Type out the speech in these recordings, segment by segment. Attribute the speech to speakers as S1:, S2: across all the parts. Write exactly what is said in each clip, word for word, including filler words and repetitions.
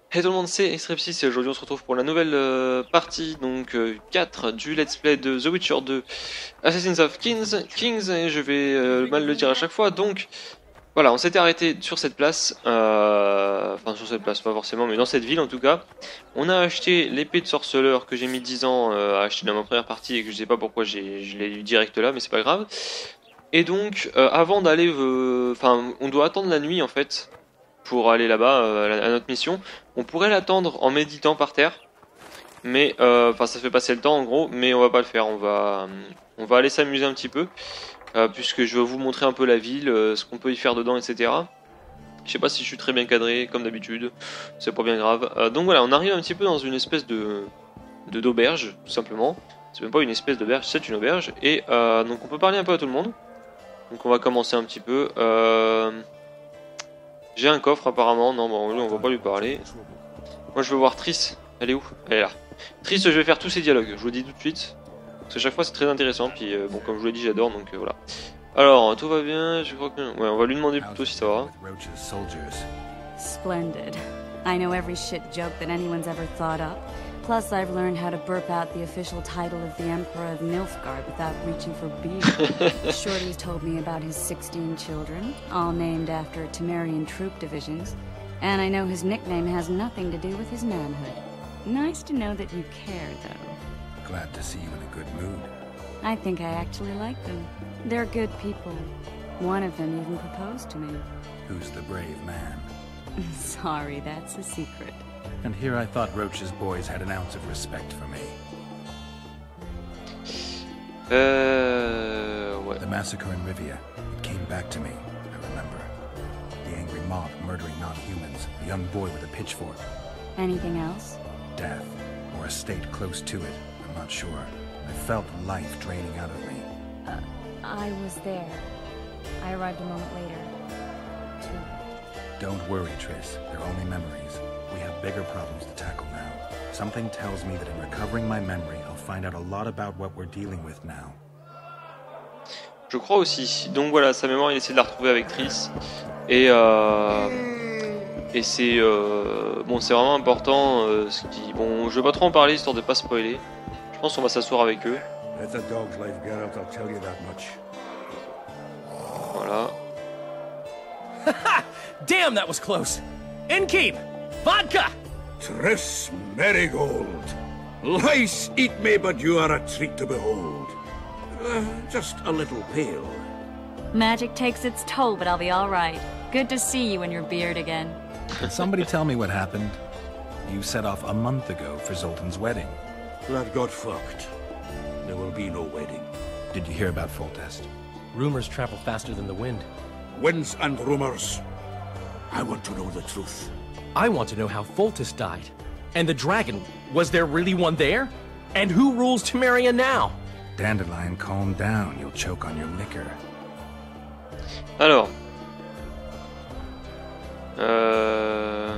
S1: Hey tout le monde, c'est Extrepsis et aujourd'hui on se retrouve pour la nouvelle euh, partie, donc euh, quatre du let's play de The Witcher deux Assassins of Kings, Kings et je vais euh, mal le dire à chaque fois, donc voilà, on s'était arrêté sur cette place, euh, enfin sur cette place pas forcément, mais dans cette ville en tout cas. On a acheté l'épée de sorceleur que j'ai mis dix ans euh, à acheter dans ma première partie et que je sais pas pourquoi j'ai, je l'ai eu direct là, mais c'est pas grave. Et donc, euh, avant d'aller, enfin euh, on doit attendre la nuit en fait, pour aller là-bas euh, à notre mission. On pourrait l'attendre en méditant par terre, mais euh, enfin ça fait passer le temps en gros, mais on va pas le faire. On va, on va aller s'amuser un petit peu, euh, puisque je vais vous montrer un peu la ville, euh, ce qu'on peut y faire dedans, et cetera. Je sais pas si je suis très bien cadré, comme d'habitude, c'est pas bien grave. Euh, donc voilà, on arrive un petit peu dans une espèce de de d'auberge, tout simplement. C'est même pas une espèce d'auberge, c'est une auberge. Et euh, donc on peut parler un peu à tout le monde. Donc on va commencer un petit peu. Euh... J'ai un coffre apparemment, non bon on va pas lui parler. Moi je veux voir Triss, elle est où? Elle est là. Triss, je vais faire tous ses dialogues, je vous le dis tout de suite. Parce que chaque fois c'est très intéressant, puis euh, bon comme je vous l'ai dit j'adore donc euh, voilà. Alors tout va bien, je crois que... Ouais on va lui demander plutôt si ça va.
S2: Splendid. I know every shit joke that anyone's ever thought up. Plus, I've learned how to burp out the official title of the Emperor of Nilfgaard without reaching for beer. Shorty's told me about his sixteen children, all named after Temerian troop divisions, and I know his nickname has nothing to do with his manhood. Nice to know that you care, though.
S3: Glad to see you in a good mood.
S2: I think I actually like them. They're good people. One of them even proposed to me.
S3: Who's the brave man?
S2: Sorry, that's a secret.
S3: And here I thought Roach's boys had an ounce of respect for me.
S1: Euh... Ouais.
S3: The massacre in Rivia, it came back to me, I remember. The angry mob murdering non-humans, a young boy with a pitchfork.
S2: Anything else?
S3: Death, or a state close to it, I'm not sure. I felt life draining out of me.
S2: Uh, I was there. I arrived a moment later. Too.
S3: Don't worry, Triss. They're only memories. We have bigger problems to tackle now. Something tells me that in recovering my memory, I'll find out a lot about what we're dealing with now.
S1: Je crois aussi. Donc voilà, sa mémoire, il essaie de la retrouver avec Triss. Et euh... et c'est euh... bon, c'est vraiment important. Euh, ce qui... Bon, je vais pas trop en parler histoire de pas spoiler. Je pense qu'on va s'asseoir avec eux. Voilà.
S4: Damn, that was close. Innkeep, vodka.
S5: Triss Merigold. Lice eat me, but you are a treat to behold. Uh, just a little pale.
S2: Magic takes its toll, but I'll be all right. Good to see you and your beard again.
S3: Can somebody tell me what happened? You set off a month ago for Zoltan's wedding.
S5: That got fucked. There will be no wedding.
S3: Did you hear about Foltest?
S4: Rumors travel faster than the wind.
S5: Winds and rumors. I want to know the truth.
S4: I want to know how Foltest died. And the dragon, was there really one there? And who rules Temeria now?
S3: Dandelion, calm down. You'll choke on your liquor.
S1: Alors. Euh...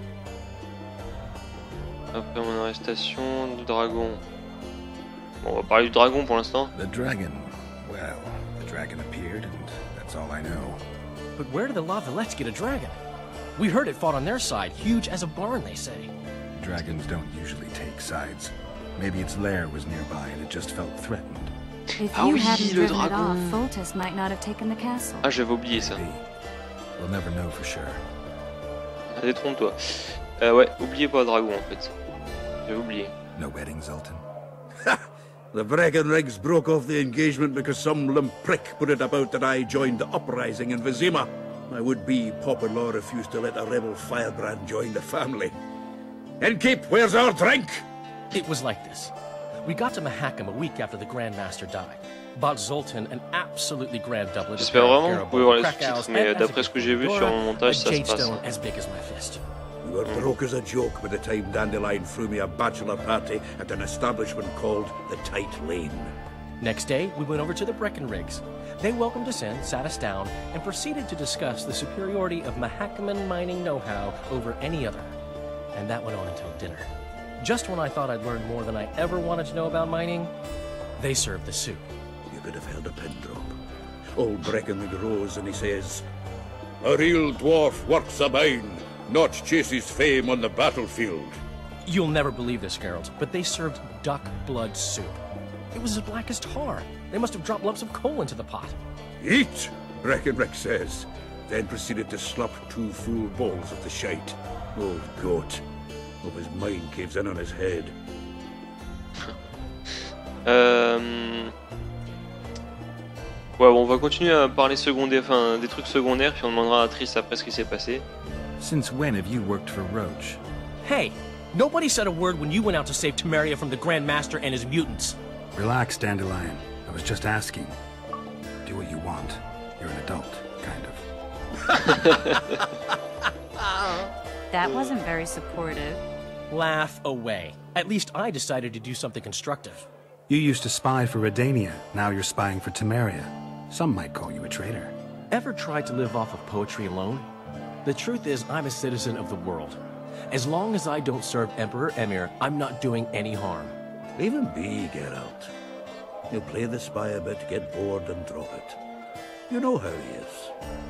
S1: Après mon arrestation du dragon. Bon, on va parler du dragon pour l'instant.
S3: The dragon. Well, the dragon appeared, and that's all I know.
S4: But where did the La Villettes get a dragon? We heard it fought on their side, huge as a barn, they say.
S3: Dragons don't usually take sides. Maybe its lair was nearby and it just felt threatened.
S2: If
S1: Ah
S2: you
S1: oui,
S2: hadn't
S1: le
S2: driven it off,
S1: dragon.
S2: Foltest might not have taken the castle.
S1: Ah, j'avais oublié ça.
S3: Maybe. We'll never know for sure.
S1: Ah, détrompe-toi. Euh, ouais, oubliez pas le dragon en fait. J'ai oublié.
S3: No wedding, Zoltan.
S5: The Breckenrigs broke off the engagement because some limp prick put it about that I joined the uprising in Vizima. My would-be Popper-law refused to let a rebel firebrand join the family. Innkeep, where's our drink?
S4: It was like this. We got to Mahakam a week after the Grand Master died. Bought Zoltan an absolutely grand doublet.
S1: J'espère vraiment que vous pouvez voir les sous-titres, mais d'après ce que j'ai vu sur mon montage, ça se passe.
S4: As big as my fist.
S5: We were broke as a joke by the time Dandelion threw me a bachelor party at an establishment called the Tight Lane.
S4: Next day, we went over to the Breckenrigs. They welcomed us in, sat us down, and proceeded to discuss the superiority of Mahakaman mining know-how over any other. And that went on until dinner. Just when I thought I'd learned more than I ever wanted to know about mining, they served the soup.
S5: You could have held a pin drop. Old Breckenrig rose and he says, A real dwarf works a mine. not chase his fame on the battlefield.
S4: You'll never believe this, Geralt, but they served duck blood soup. It was as black as tar. They must have dropped lumps of coal into the pot.
S5: Eat, Breckenrick says, then proceeded to slop two full bowls of the shite. Old goat. Hope his mind caves in on his head.
S1: Euh... Ouais, bon, on va continuer à parler secondaire, enfin, des trucs secondaires, puis on demandera à Triss après ce qui s'est passé.
S3: Since when have you worked for Roach?
S4: Hey, nobody said a word when you went out to save Temeria from the Grand Master and his mutants.
S3: Relax, Dandelion. I was just asking. Do what you want. You're an adult, kind of.
S2: That wasn't very supportive.
S4: Laugh away. At least I decided to do something constructive.
S3: You used to spy for Redania. Now you're spying for Temeria. Some might call you a traitor.
S4: Ever tried to live off of poetry alone? The truth is, I'm a citizen of the world. As long as I don't serve Emperor Emir, I'm not doing any harm.
S5: Leave him be, Geralt. He'll play the spy a bit, get bored and drop it. You know how he is.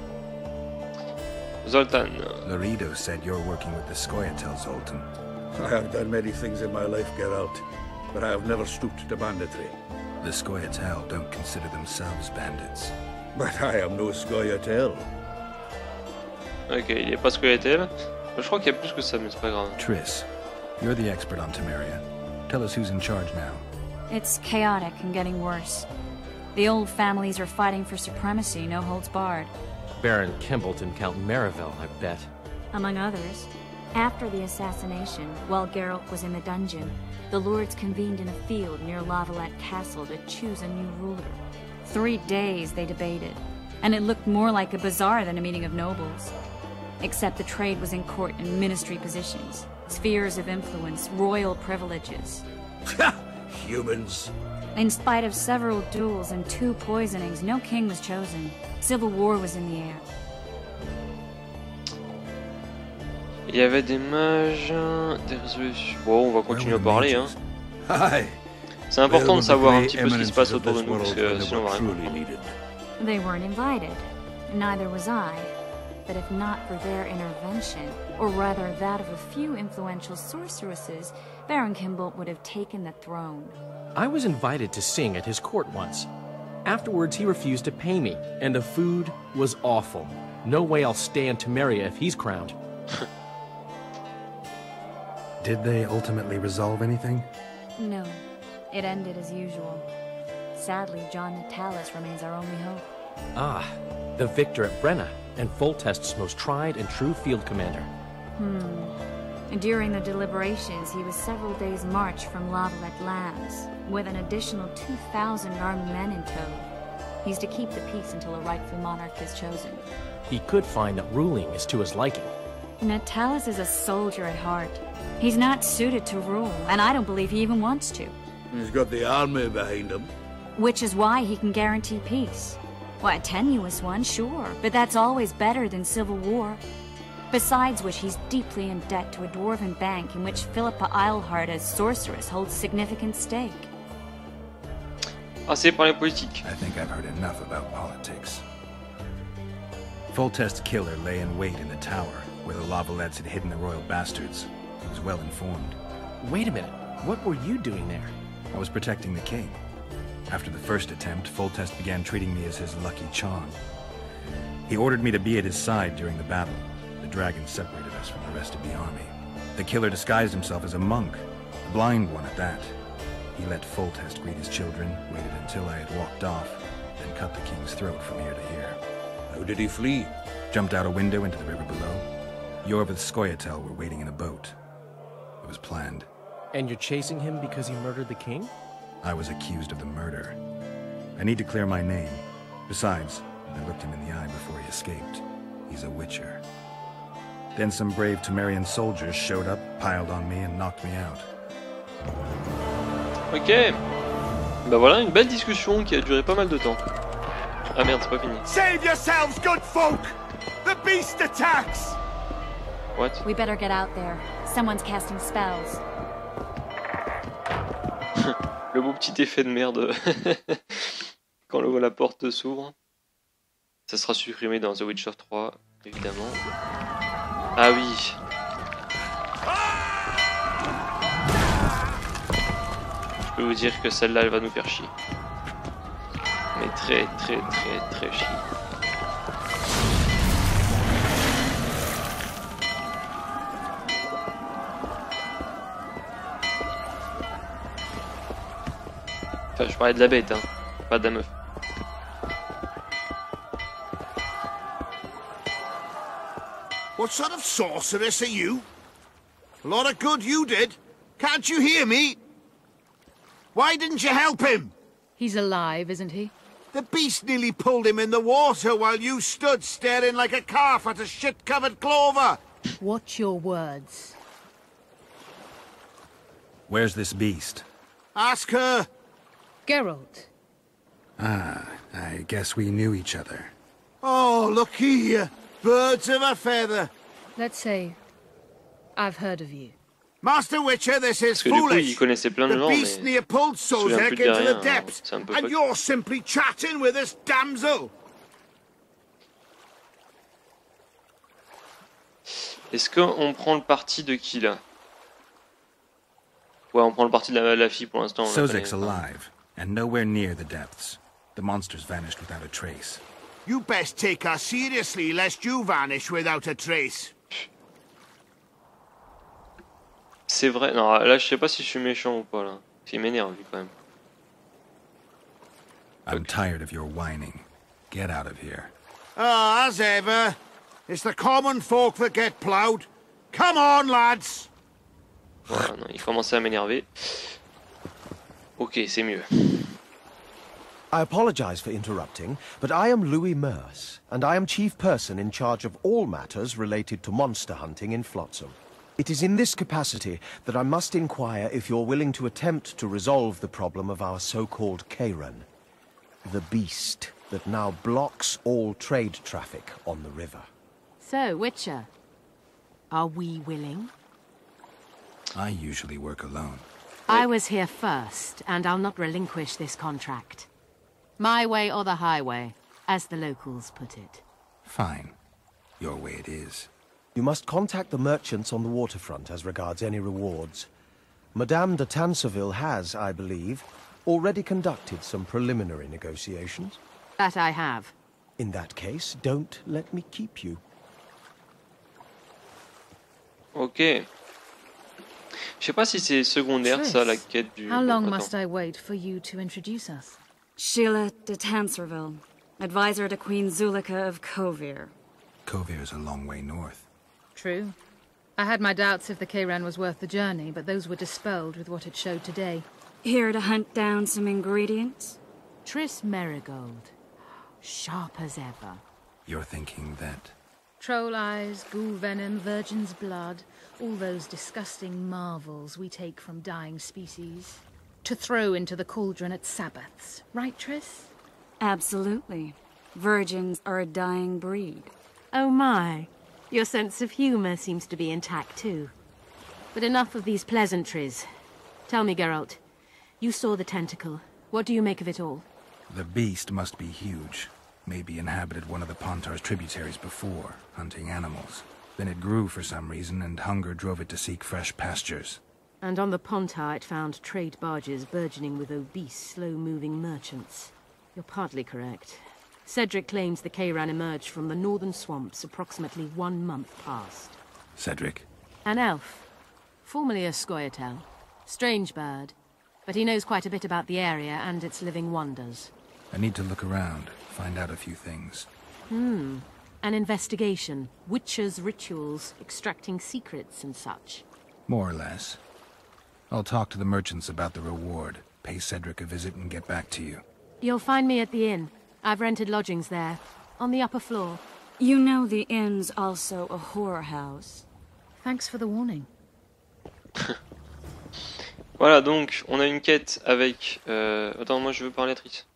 S1: Zoltan.
S3: Laredo said you're working with the Scoia'tael, Zoltan.
S5: I have done many things in my life, Geralt, but I have never stooped to banditry.
S3: The Scoia'tael don't consider themselves bandits.
S5: But I am no Scoia'tael.
S1: Ok, il est pas Scoia'tael. Je crois qu'il y a plus que ça, mais c'est pas grave.
S3: Triss, you're the expert on Temeria. Tell us who's in charge now.
S2: It's chaotic and getting worse. The old families are fighting for supremacy, no holds barred.
S4: Baron Kimbolt and Count Marivel, I bet.
S2: Among others. After the assassination, while Geralt was in the dungeon, the lords convened in a field near Lavalette Castle to choose a new ruler. Three days they debated, and it looked more like a bazaar than a meeting of nobles. Except the trade was in court and ministry positions, spheres of influence, royal privileges.
S5: Humans.
S2: In spite of several duels and two poisonings, no king was chosen. Civil war was in the air.
S1: Il y avait des mages, des résolutions. Bon, on va continuer à parler, hein. C'est important de savoir un petit peu ce qui se passe autour de nous, parce que sinon on va rien comprendre.
S2: They weren't invited. Neither was I. But if not for their intervention, or rather that of a few influential sorceresses, Baron Kimbolt would have taken the throne.
S4: I was invited to sing at his court once. Afterwards, he refused to pay me, and the food was awful. No way I'll stay in Temeria if he's crowned.
S3: Did they ultimately resolve anything?
S2: No. It ended as usual. Sadly, John Natalis remains our only hope.
S4: Ah, the victor at Brenna, and Foltest's most tried and true field commander.
S2: Hmm. During the deliberations, he was several days' march from Lavalette Lands, with an additional two thousand armed men in tow. He's to keep the peace until a rightful monarch is chosen.
S4: He could find that ruling is to his liking.
S2: Natalis is a soldier at heart. He's not suited to rule, and I don't believe he even wants to.
S5: He's got the army behind him.
S2: Which is why he can guarantee peace. Why, a tenuous one, sure, but that's always better than civil war. Besides which, he's deeply in debt to a dwarven bank in which Philippa Eilhart as sorceress holds significant stake.
S1: Assez parler politique.
S3: I think I've heard enough about politics. Foltest's killer lay in wait in the tower, where the Lavalettes had hidden the royal bastards. He was well informed.
S4: Wait a minute. What were you doing there?
S3: I was protecting the king. After the first attempt, Foltest began treating me as his lucky charm. He ordered me to be at his side during the battle. The dragon separated us from the rest of the army. The killer disguised himself as a monk, a blind one at that. He let Foltest greet his children, waited until I had walked off, then cut the king's throat from ear to ear.
S5: How did he flee?
S3: Jumped out a window into the river below. Yorvith Scoia'tael were waiting in a boat. It was planned.
S4: And you're chasing him because he murdered the king?
S3: I was accused of the murder. I need to clear my name. Besides, I looked him in the eye before he escaped. He's a witcher. Then some brave Temerian soldiers showed up, piled on me, and knocked me out.
S1: Ok. Bah voilà, une belle discussion qui a duré pas mal de temps. Ah merde, c'est pas fini.
S6: Save yourselves, good folk! The beast attacks!
S1: What?
S2: We better get out there. Someone's casting spells.
S1: Le beau petit effet de merde quand le, la porte s'ouvre. Ça sera supprimé dans The Witcher trois, évidemment. Ah oui. Je peux vous dire que celle-là, elle va nous faire chier. Mais très très très très chier. Enfin, je parlais de la bête, hein, pas de la meuf.
S6: What sort of sorceress are you? A lot of good you did. Can't you hear me? Why didn't you help him?
S7: He's alive, isn't he?
S6: The beast nearly pulled him in the water while you stood staring like a calf at a shit-covered clover.
S7: Watch your words.
S3: Where's this beast?
S6: Ask her.
S7: Geralt.
S3: Ah, I guess we knew each other.
S6: Oh, look here. Birds of a feather.
S7: Let's say I've heard of you.
S6: Master Witcher, this is
S1: Parce que du coup, il
S6: foolish.
S1: connaissait plein de
S6: The
S1: gens,
S6: beast
S1: mais
S6: near pulled
S1: je me souviens
S6: Sozek
S1: plus de
S6: into
S1: rien,
S6: the depths,
S1: c'est un peu
S6: and
S1: fuck.
S6: you're simply chatting with this damsel.
S1: Est-ce qu'on prend le parti de qui là? Ouais, on prend le parti de la, la fille pour l'instant.
S3: Sozek's alive, and nowhere near the depths. The monsters vanished without a trace.
S6: You best take her seriously, lest you vanish without a trace.
S1: C'est vrai. Non, là, je sais pas si je suis méchant ou pas là. Il m'énerve lui quand même.
S3: I'm tired of your whining. Get out of here.
S6: Ah, as ever. It's the common folk that get ploughed. Come on, lads.
S1: Voilà, non, il commençait à m'énerver. Ok, c'est mieux.
S8: I apologize for interrupting, but I am Louis Merce, and I am chief person in charge of all matters related to monster hunting in Flotsam. It is in this capacity that I must inquire if you're willing to attempt to resolve the problem of our so-called Kayran, the beast that now blocks all trade traffic on the river.
S9: So, Witcher, are we willing?
S3: I usually work alone.
S9: I was here first, and I'll not relinquish this contract. My way or the highway, as the locals put it.
S3: Fine. Your way it is.
S8: You must contact the merchants on the waterfront as regards any rewards. Madame de Tanseville has, I believe, already conducted some preliminary negotiations.
S9: That I have.
S8: In that case, don't let me keep you.
S1: Ok. Je sais pas si c'est secondaire ça, la quête du...
S7: How long
S1: Attends.
S7: must I wait for you to introduce us?
S2: Sheila de Tanserville, advisor to Queen Zulika of Kovir.
S3: Kovir's a long way north.
S7: True. I had my doubts if the Kayran was worth the journey, but those were dispelled with what it showed today.
S2: Here to hunt down some ingredients?
S9: Triss Merigold. Sharp as ever.
S3: You're thinking that...
S7: Troll eyes, ghoul venom, virgin's blood, all those disgusting marvels we take from dying species. To throw into the cauldron at Sabbaths. Right, Triss?
S2: Absolutely. Virgins are a dying breed.
S9: Oh my. Your sense of humor seems to be intact too. But enough of these pleasantries. Tell me, Geralt. You saw the tentacle. What do you make of it all?
S3: The beast must be huge. Maybe inhabited one of the Pontar's tributaries before, hunting animals. Then it grew for some reason, and hunger drove it to seek fresh pastures.
S9: And on the Pontar it found trade barges burgeoning with obese, slow-moving merchants. You're partly correct. Cedric claims the Kayran emerged from the northern swamps approximately one month past.
S3: Cedric?
S9: An elf. Formerly a Scoia'tael. Strange bird. But he knows quite a bit about the area and its living wonders.
S3: I need to look around, find out a few things.
S9: Hmm. An investigation. Witches' rituals, extracting secrets and such.
S3: More or less. I'll talk to the merchants about the reward, pay Cedric a visit and get back to you.
S9: You'll find me at the inn. I've rented lodgings there, on the upper floor.
S2: You know the inn's also a whorehouse.
S7: Thanks for the warning.
S1: Voilà, donc on a une quête avec... Euh... Attends, moi je veux parler à Triss.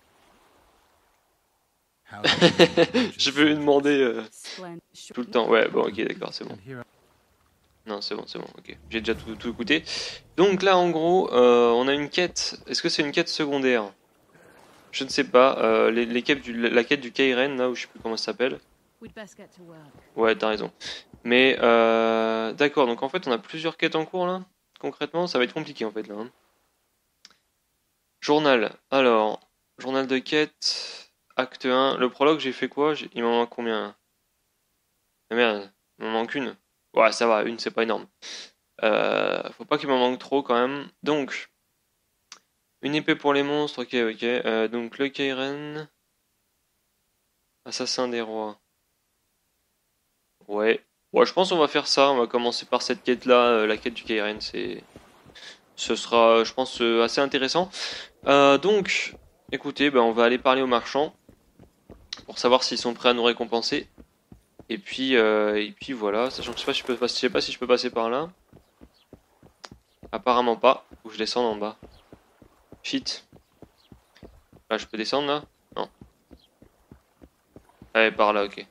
S1: Je veux lui demander euh, tout le temps. Ouais, bon, ok, d'accord, c'est bon. Non, c'est bon, c'est bon, ok. J'ai déjà tout, tout écouté. Donc là, en gros, euh, on a une quête. Est-ce que c'est une quête secondaire? Je ne sais pas. Euh, les, les quêtes du, la quête du Kayran, là où je sais plus comment ça s'appelle. Ouais, t'as raison. Mais euh, d'accord, donc en fait on a plusieurs quêtes en cours là. Concrètement, ça va être compliqué en fait là. Hein. Journal. Alors, journal de quête, acte un. Le prologue, j'ai fait quoi? Il m'en manque combien là? Ah merde, il m'en manque une. Ouais, ça va, une c'est pas énorme. Euh, faut pas qu'il m'en manque trop quand même. Donc, une épée pour les monstres, ok, ok. Euh, donc le Keiren. Assassin des rois. Ouais. Ouais, je pense qu'on va faire ça. On va commencer par cette quête-là, euh, la quête du Keiren. C'est, ce sera, je pense, euh, assez intéressant. Euh, donc, écoutez, ben, on va aller parler aux marchands pour savoir s'ils sont prêts à nous récompenser. Et puis, euh, et puis voilà. Sachant que je sais pas si je peux, je sais pas si je peux passer par là. Apparemment pas. Ou je descends en bas. Shit. Là, je peux descendre là? Non. Allez, par là, ok.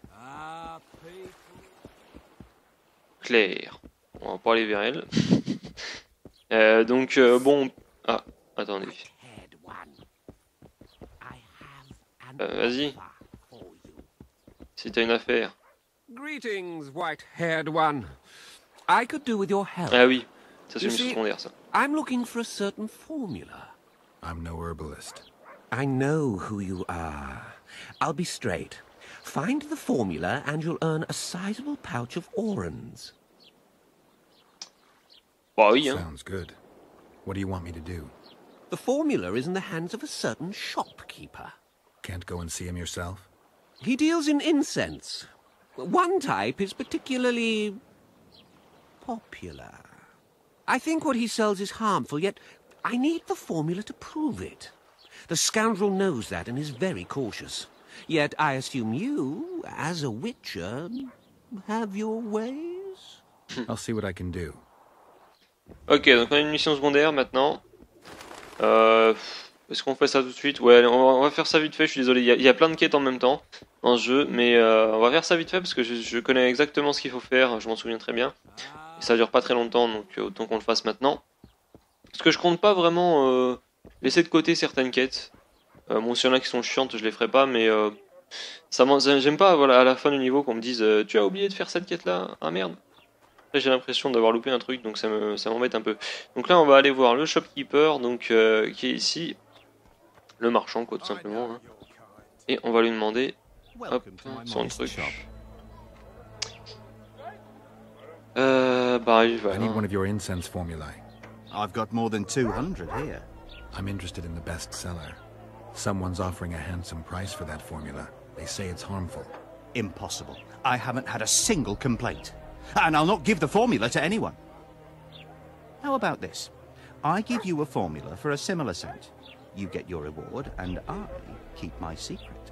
S1: Claire. On va pas aller vers elle. euh, donc, euh, bon... Ah, attendez. Euh, Vas-y. Si t'as une affaire.
S10: Greetings, white-haired one. I could do with your help.
S1: Ah oui, ça c'est
S10: You
S1: une mission
S10: see,
S1: secondaire ça.
S10: I'm looking for a certain formula.
S3: I'm no herbalist.
S10: I know who you are. I'll be straight. Find the formula and you'll earn a sizable pouch of orans.
S1: Bah oui, hein.
S3: Sounds good. What do you want me to do?
S10: The formula is in the hands of a certain shopkeeper.
S3: Can't go and see him yourself?
S10: He deals in incense. One type is particularly popular. I think what he sells is harmful, yet I need the formula to prove it. The scoundrel knows that and is very cautious. Yet I assume you, as a witcher, have your ways?
S3: I'll see what I can do.
S1: Ok, donc on a une mission secondaire maintenant. Euh, Est-ce qu'on fait ça tout de suite? Ouais, on va, on va faire ça vite fait, je suis désolé. Il y, a, il y a plein de quêtes en même temps dans ce jeu, mais euh, on va faire ça vite fait parce que je, je connais exactement ce qu'il faut faire, je m'en souviens très bien. Et ça dure pas très longtemps, donc autant qu'on le fasse maintenant. Parce que je compte pas vraiment euh, laisser de côté certaines quêtes. Euh, bon, s'il y en a qui sont chiantes, je les ferai pas, mais euh, ça j'aime pas voilà, à la fin du niveau qu'on me dise euh, tu as oublié de faire cette quête là, ah merde. Là j'ai l'impression d'avoir loupé un truc, donc ça me ça m'embête un peu. Donc là on va aller voir le shopkeeper, donc euh, qui est ici, le marchand quoi tout simplement. Hein. Et on va lui demander hop, son truc. Euh, bah il va.
S3: I need one of your incense formulae.
S11: I've got more than two hundred here.
S3: I'm interested in the best seller. Someone's offering a handsome price for that formula. They say it's harmful.
S11: Impossible. I haven't had a single complaint. And I'll not give the formula to anyone. How about this? I give you a formula for a similar scent. You get your reward, and I keep my secret.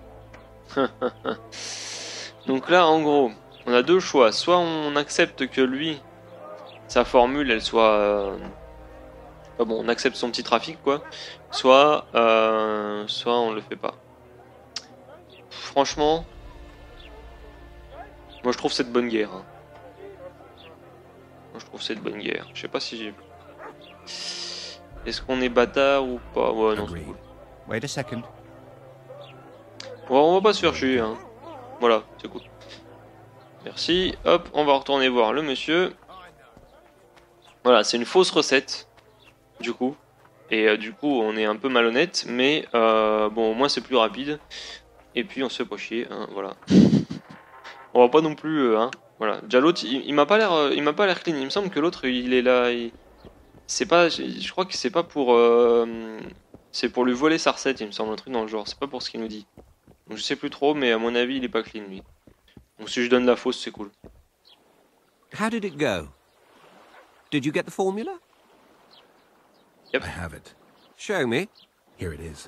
S1: Donc là, en gros, on a deux choix. Soit on accepte que lui, sa formule, elle soit... Euh... Ah bon, on accepte son petit trafic, quoi. Soit, euh... soit on le fait pas. Franchement, moi je trouve cette bonne guerre. Hein. Moi je trouve cette bonne guerre. Je sais pas si j'ai... Est-ce qu'on est bâtard ou pas? Ouais, non, c'est cool.
S11: Wait a second.
S1: Ouais, on va pas se faire chier, hein. Voilà, c'est cool. Merci. Hop, on va retourner voir le monsieur. Voilà, c'est une fausse recette, du coup. Et euh, du coup, on est un peu malhonnête, mais euh, bon, au moins c'est plus rapide. Et puis on se fait pas chier, hein, voilà. On va pas non plus, euh, hein. Voilà. Déjà l'autre, il, il m'a pas l'air, euh, il m'a pas l'air clean. Il me semble que l'autre, il est là. Il... C'est pas, je, je crois que c'est pas pour, euh, c'est pour lui voler sa recette, il me semble, un truc dans le genre. C'est pas pour ce qu'il nous dit. Donc je sais plus trop, mais à mon avis, il est pas clean lui. Donc si je donne la fausse, c'est cool.
S10: How did it go? Did you get the formula?
S1: Yep.
S3: I have it.
S10: Show me.
S3: Here it is.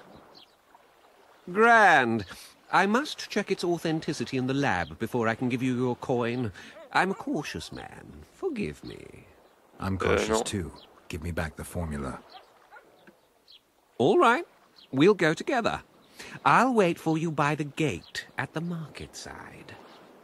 S10: Grand. I must check its authenticity in the lab before I can give you your coin. I'm a cautious man. Forgive me.
S3: I'm cautious
S1: no.
S3: too. Give me back the formula.
S10: All right. We'll go together. I'll wait for you by the gate at the market side.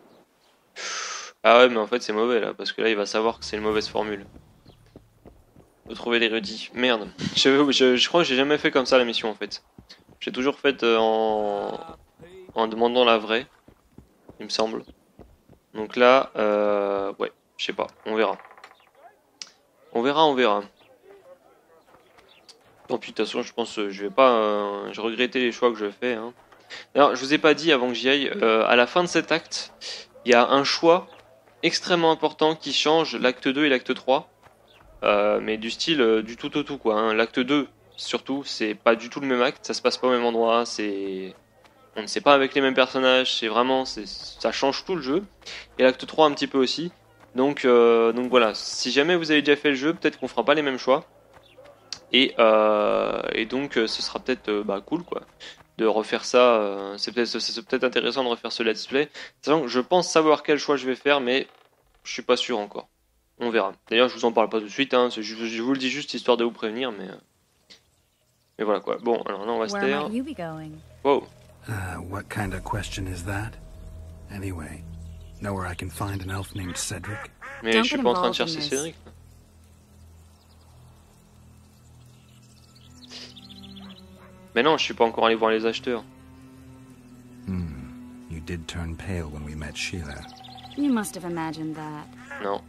S1: Ah ouais, mais en fait c'est mauvais là, parce que là il va savoir que c'est une mauvaise formule. Faut trouver l'érudit. Merde. Je, je, je crois que j'ai jamais fait comme ça la mission en fait. J'ai toujours fait euh, en... en demandant la vraie, il me semble. Donc là, euh... ouais. Je sais pas, on verra. On verra, on verra. Tant pis, de toute façon, je pense que je vais pas... Euh, je regretter les choix que je fais. Hein. Alors, je vous ai pas dit avant que j'y aille, euh, à la fin de cet acte, il y a un choix extrêmement important qui change l'acte deux et l'acte trois. Euh, mais du style euh, du tout au tout, quoi. Hein. L'acte deux, surtout, c'est pas du tout le même acte, ça se passe pas au même endroit, c'est... On ne sait pas avec les mêmes personnages, c'est vraiment... ça change tout le jeu. Et l'acte trois un petit peu aussi. Donc, euh, donc voilà, si jamais vous avez déjà fait le jeu, peut-être qu'on fera pas les mêmes choix. Et, euh, et donc ce sera peut-être euh, bah, cool quoi, de refaire ça. Euh, c'est peut-être c'est peut-être intéressant de refaire ce let's play. Sachant que je pense savoir quel choix je vais faire, mais je suis pas sûr encore. On verra. D'ailleurs, je vous en parle pas tout de suite, hein, je, je vous le dis juste histoire de vous prévenir, mais, mais voilà quoi. Bon, alors là on va se taire. Wow.
S3: Uh, what kind of question is that? Anyway, know where I can find an elf named Cedric?
S1: Mais je suis pas en train de chercher Cédric. Mais non, je suis pas encore allé voir les acheteurs.
S3: Hmm. You did turn pale when we met Sheila.
S2: You must have imagined that.
S1: Non.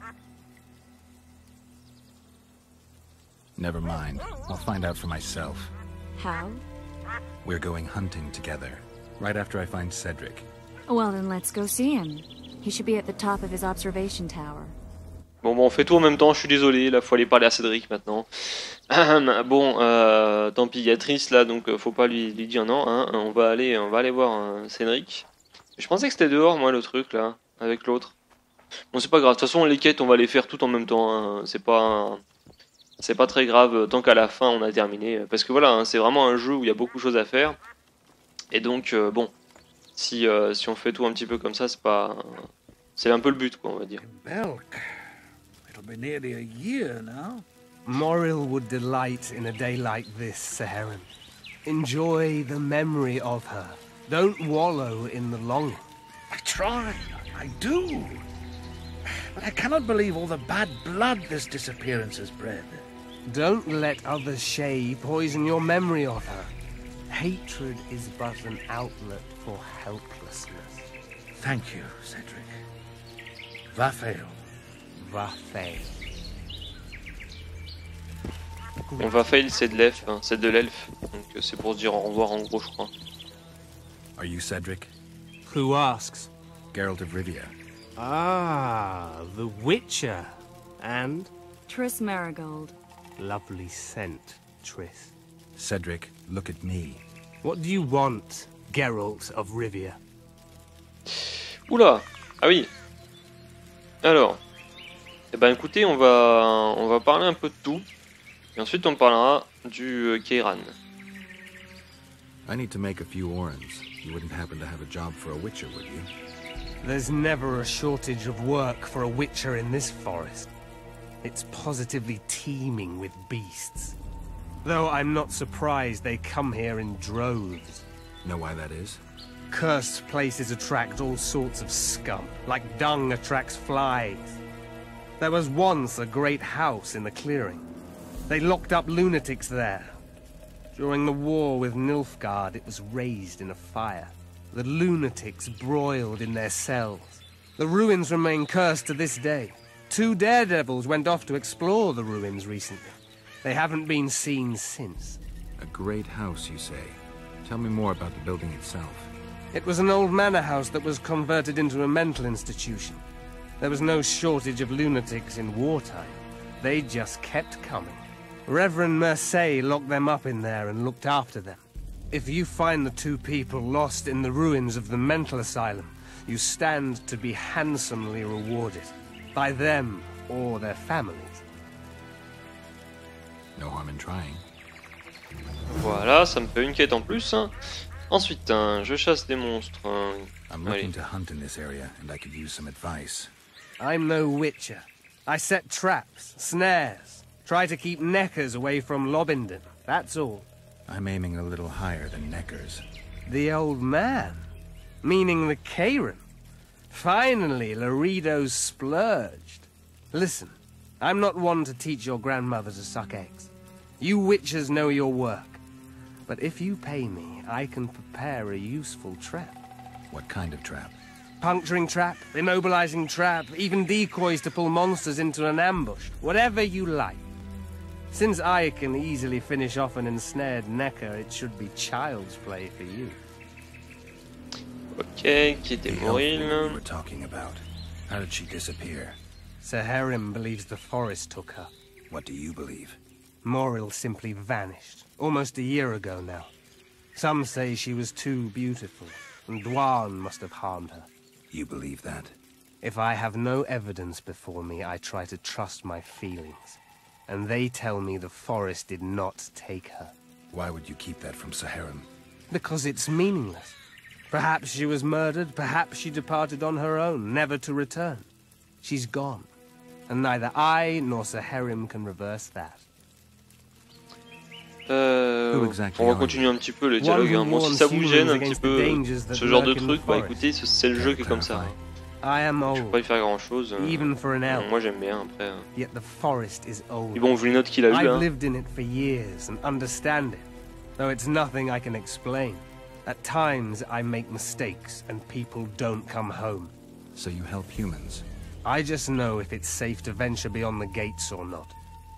S3: Never mind. I'll find out for myself.
S2: How?
S3: We're going hunting together. Right after I find Cedric.
S2: Well, then let's go see him. He should be at the top of his observation tower.
S1: Bon, bon, on fait tout en même temps, je suis désolé, là faut aller parler à Cédric maintenant. Bon, euh, tant pis, il y a Triss là, donc faut pas lui, lui dire non, hein. on, va aller, on va aller voir hein, Cédric. Je pensais que c'était dehors, moi, le truc là, avec l'autre. Bon, c'est pas grave, de toute façon, les quêtes, on va les faire tout en même temps, hein. c'est pas... C'est pas très grave, tant qu'à la fin, on a terminé. Parce que voilà, hein, c'est vraiment un jeu où il y a beaucoup de choses à faire. Et donc, euh, bon, si, euh, si on fait tout un petit peu comme ça, c'est pas... C'est un peu le but, quoi, on va dire.
S5: It'll be nearly a year now.
S12: Moril would delight in a day like this, Saharan. Enjoy the memory of her. Don't wallow in the longing.
S5: I try, I do. But I cannot believe all the bad blood this disappearance has bred.
S12: Don't let others' Shay poison your memory of her. Hatred is but an outlet for helplessness.
S5: Thank you, Cedric. Vafael.
S12: Vafael.
S1: On va fail, c'est de l'elfe, hein, c'est de l'elfe, donc c'est pour se dire au revoir en gros, je crois.
S3: Are you Cedric?
S12: Who asks?
S3: Geralt of Rivia.
S12: Ah, the Witcher. And?
S2: Triss Marigold.
S12: Lovely scent, Triss.
S3: Cedric, look at me.
S12: What do you want, Geralt of Rivia?
S1: Oula, ah oui. Alors, eh ben écoutez, on va, on va parler un peu de tout. Et ensuite, on parlera du euh, Keiran.
S3: I need to make a few orans. You wouldn't happen to have a job for a witcher, would you?
S12: There's never a shortage of work for a witcher in this forest. It's positively teeming with beasts. Though I'm not surprised they come here in droves.
S3: Know why that is?
S12: Cursed places attract all sorts of scum, like dung attracts flies. There was once a great house in the clearing. They locked up lunatics there. During the war with Nilfgaard, it was raised in a fire. The lunatics broiled in their cells. The ruins remain cursed to this day. Two daredevils went off to explore the ruins recently. They haven't been seen since.
S3: A great house, you say. Tell me more about the building itself.
S12: It was an old manor house that was converted into a mental institution. There was no shortage of lunatics in wartime. They just kept coming. Reverend Mercey locked them up in there and looked after them. If you find the two people lost in the ruins of the mental asylum, you stand to be handsomely rewarded. By them or their families.
S3: No harm in trying.
S1: Voilà, ça me fait une quête en plus. Hein. Ensuite, hein, je chasse des monstres. Hein.
S3: I'm looking to hunt in this area, and I could use some advice.
S12: I'm no witcher. I set traps, snares, try to keep Neckers away from Lobindon. That's all.
S3: I'm aiming a little higher than Neckers.
S12: The old man? Meaning the Keiran? Finally, Laredo's splurged. Listen, I'm not one to teach your grandmother to suck eggs. You witchers know your work. But if you pay me, I can prepare a useful trap.
S3: What kind of trap?
S12: Puncturing trap, immobilizing trap, even decoys to pull monsters into an ambush. Whatever you like. Since I can easily finish off an ensnared Necker, it should be child's play for you.
S1: Ok, qui était Moril.
S3: We were talking about. How did she disappear?
S12: Saharim believes the forest took her.
S3: What do you believe?
S12: Moril simply vanished, almost a year ago now. Some say she was too beautiful, and Dwan must have harmed her.
S3: You believe that?
S12: If I have no evidence before me, I try to trust my feelings. And they tell me the forest did not take her.
S3: Why would you keep that from Saharim?
S12: Because it's meaningless. Perhaps she was murdered, perhaps she departed on her own, never to return. She's gone. And neither I nor Saharim can reverse that.
S1: Euh, on va continuer un petit peu le dialogue. Hein. Bon, si ça vous gêne un petit peu ce genre de truc, bah écoutez, c'est le jeu qui est comme ça. Hein. Je peux pas y faire grand chose. Bon, moi j'aime bien après. Et bon, vu les notes qu'il a eues là.
S12: At times I make mistakes and people don't come home.
S3: So you help humans?
S12: I just know if it's safe to venture beyond the gates or not.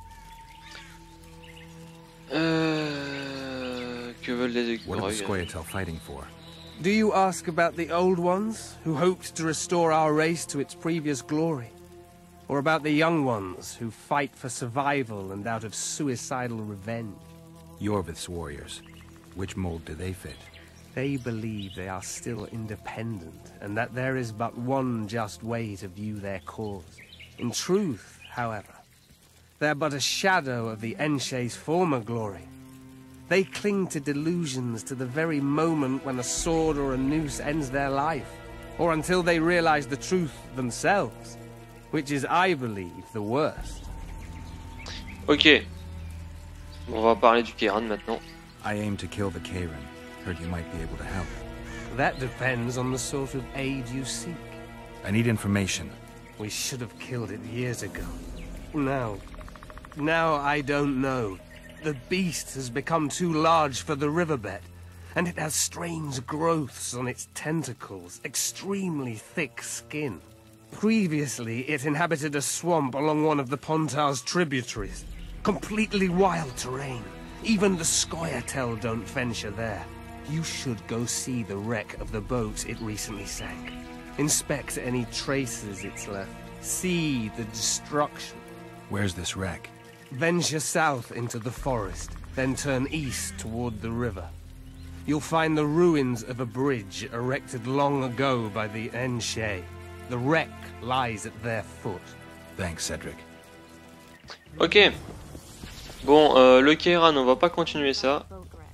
S1: Euh... Que veulent les
S3: What are the Scoia'tael fighting for?
S12: Do you ask about the old ones, who hoped to restore our race to its previous glory? Or about the young ones, who fight for survival and out of suicidal revenge?
S3: Yorvith's warriors. Which mold do they fit?
S12: They believe they are still independent, and that there is but one just way to view their cause. In truth, however, they're but a shadow of the Enshe's former glory. They cling to delusions to the very moment when a sword or a noose ends their life, or until they realize the truth themselves, which is, I believe, the worst.
S1: Ok. On va parler du Kayran maintenant.
S3: I aim to kill the Kayran. Heard you might be able to help.
S12: That depends on the sort of aid you seek.
S3: I need information.
S12: We should have killed it years ago. Now... now I don't know. The beast has become too large for the riverbed, and it has strange growths on its tentacles, extremely thick skin. Previously, it inhabited a swamp along one of the Pontar's tributaries. Completely wild terrain. Even the Scoia'tael don't venture there. You should go see the wreck of the boat it recently sank. Inspect any traces it's left. See the destruction.
S3: Where's this wreck?
S12: Venture south into the forest, then turn east toward the river. You'll find the ruins of a bridge erected long ago by the Enshe. The wreck lies at their foot.
S3: Thanks, Cedric.
S1: Ok. Bon, euh, le Kayran, on va pas continuer ça.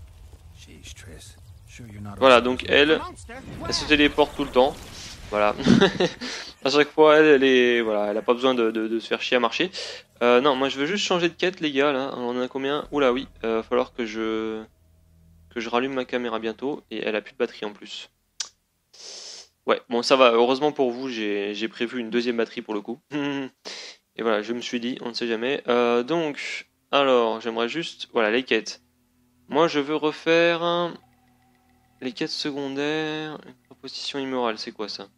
S1: Voilà, donc elle, elle se téléporte tout le temps. Voilà. À chaque fois, elle, elle est, voilà, elle a pas besoin de, de, de se faire chier à marcher. Euh, non, moi je veux juste changer de quête, les gars. Là, on en a combien? Oula, oui. Il euh, va falloir que je que je rallume ma caméra bientôt. Et elle a plus de batterie en plus. Ouais, bon, ça va. Heureusement pour vous, j'ai j'ai prévu une deuxième batterie pour le coup. Et voilà, je me suis dit, on ne sait jamais. Euh, donc, alors, j'aimerais juste, voilà, les quêtes. Moi, je veux refaire un... les quêtes secondaires. Une proposition immorale, c'est quoi ça?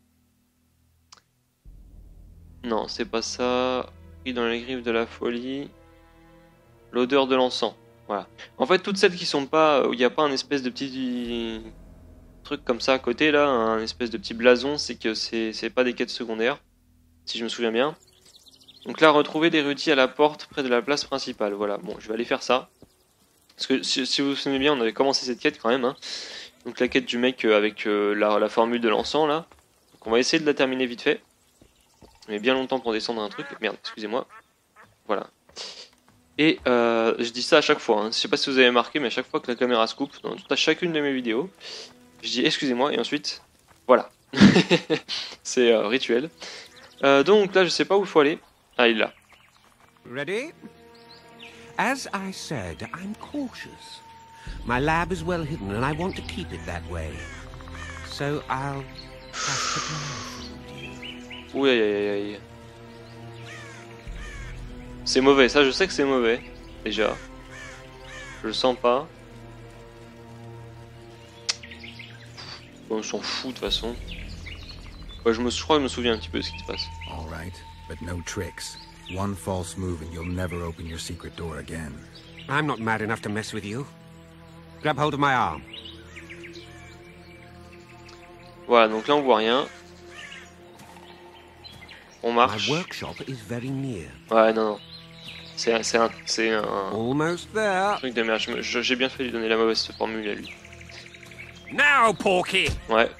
S1: Non, c'est pas ça. Pris dans les griffes de la folie. L'odeur de l'encens. Voilà. En fait, toutes celles qui sont pas, où il n'y a pas un espèce de petit truc comme ça à côté là, un espèce de petit blason, c'est que c'est c'est pas des quêtes secondaires, si je me souviens bien. Donc là, retrouver des rôtis à la porte près de la place principale. Voilà. Bon, je vais aller faire ça. Parce que si, si vous vous souvenez bien, on avait commencé cette quête quand même. Hein. Donc la quête du mec avec euh, la, la formule de l'encens là. Donc on va essayer de la terminer vite fait. Mais bien longtemps pour descendre un truc. Merde, excusez-moi. Voilà. Et euh, je dis ça à chaque fois. Hein. Je sais pas si vous avez marqué, mais à chaque fois que la caméra se coupe, dans toute, à chacune de mes vidéos, je dis excusez-moi et ensuite, voilà. C'est euh, rituel. Euh, donc là, je sais pas où il faut aller. Ah, il est là.
S10: Ready? As I said, I'm cautious. My lab is well hidden and I want to keep it that way. So I'll have to blindfold you.
S1: Ouh, aïe aïe aïe. C'est mauvais, ça je sais que c'est mauvais, déjà. Je le sens pas. Bon, on s'en fout de toute façon. Ouais, je, me, je crois que je me souviens un petit peu de ce qui se passe.
S3: All right, but no tricks. One false move and you'll never open your secret door again.
S10: I'm not mad enough to mess with you. Grab hold of my arm.
S1: Voilà, donc là on voit rien. On marche.
S10: My workshop is very near.
S1: Ouais, non, non. C'est un, c'est un, c'est un
S10: Almost there.
S1: truc de merde. Je, je, j'ai bien fait lui donner la mauvaise formule à lui.
S10: Now, Porky.
S1: Ouais.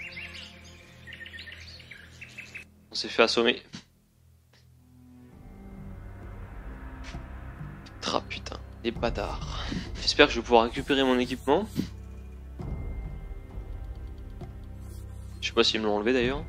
S1: On s'est fait assommer. Ah putain, les bâtards. J'espère que je vais pouvoir récupérer mon équipement. Je sais pas s'ils me l'ont enlevé d'ailleurs.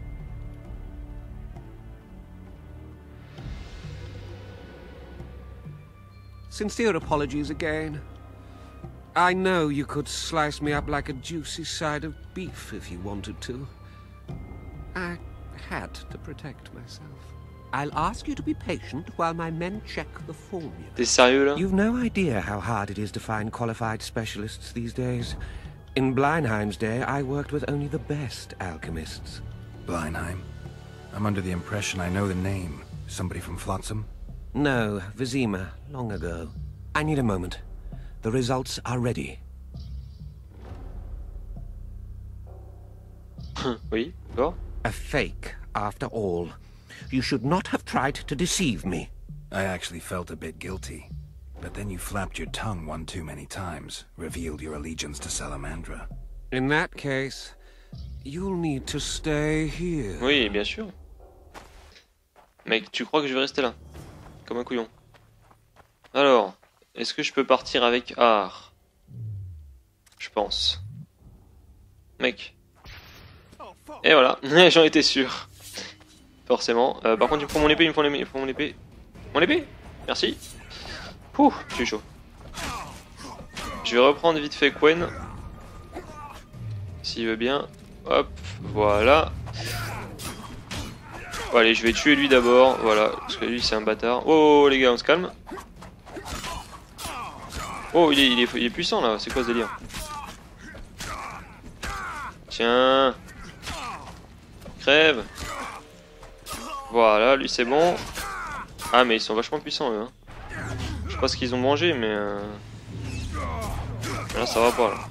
S10: Sincere apologies again. I know you could slice me up like a juicy side of beef if you wanted to. I had to protect myself. I'll ask you to be patient while my men check the formula.
S1: T'es sérieux là?
S10: You've no idea how hard it is to find qualified specialists these days. In Bleinheim's day, I worked with only the best alchemists.
S3: Bleinheim? I'm under the impression I know the name. Somebody from Flotsam?
S10: No, Vizima, long ago. I need a moment. The results are ready.
S1: Oui, d'accord.
S10: A fake, after all. You should not have tried to deceive me.
S3: I actually felt a bit guilty. But then you flapped your tongue one too many times, revealed your allegiance to Salamandra.
S10: In that case, you'll need to stay here.
S1: Oui, bien sûr. Mec, tu crois que je vais rester là? Comme un couillon. Alors, est-ce que je peux partir avec art? Je pense. Mec. Et voilà, j'en étais sûr. Forcément. Euh, par contre, il me faut mon épée, il me faut, il me faut mon épée. Mon épée? Merci. Ouh, je suis chaud. Je vais reprendre vite fait Quen. S'il veut bien. Hop, voilà. Bon, allez, je vais tuer lui d'abord. Voilà, parce que lui c'est un bâtard. Oh, les gars, on se calme. Oh, il est, il est, il est puissant là, c'est quoi ce délire? Tiens. Crève. Voilà, lui c'est bon. Ah, mais ils sont vachement puissants eux. Hein. Je sais pas ce qu'ils ont mangé, mais. Euh... Là, ça va pas là.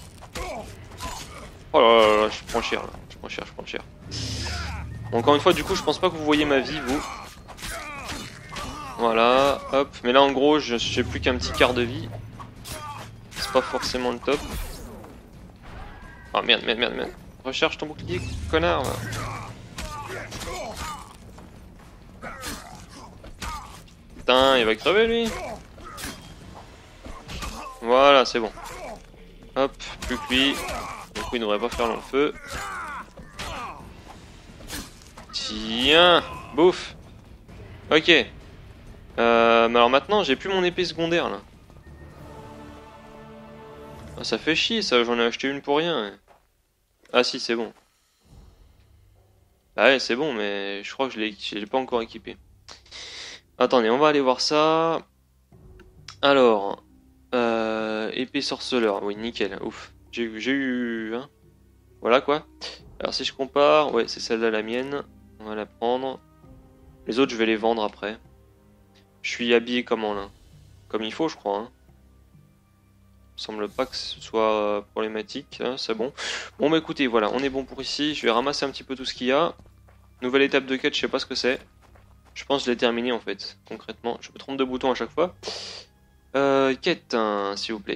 S1: Oh là là là, je prends cher là. Je prends cher, je prends cher. Bon, encore une fois, du coup, je pense pas que vous voyez ma vie, vous. Voilà, hop. Mais là, en gros, je j'ai plus qu'un petit quart de vie. C'est pas forcément le top. Ah merde, merde, merde, merde. Recherche ton bouclier, connard. Là. Putain, il va crever lui. Voilà, c'est bon. Hop, plus que lui. Du coup, il ne devrait pas faire long feu. Tiens, bouffe. Ok. Euh, mais alors maintenant, j'ai plus mon épée secondaire là. Ah, ça fait chier ça, j'en ai acheté une pour rien. Ah si, c'est bon. Ah ouais, c'est bon, mais je crois que je l'ai pas encore équipé. Attendez, on va aller voir ça. Alors, euh, épée sorceleur, oui, nickel, ouf. J'ai eu... Hein. Voilà quoi. Alors si je compare, ouais, c'est celle-là la mienne. On va la prendre. Les autres, je vais les vendre après. Je suis habillé comment là? Comme il faut, je crois. Hein. Il me semble pas que ce soit problématique. Hein, c'est bon. Bon, bah écoutez, voilà, on est bon pour ici. Je vais ramasser un petit peu tout ce qu'il y a. Nouvelle étape de quête, je sais pas ce que c'est. Je pense que je l'ai terminé en fait, concrètement. Je me trompe de bouton à chaque fois. Euh, quête, hein, s'il vous plaît.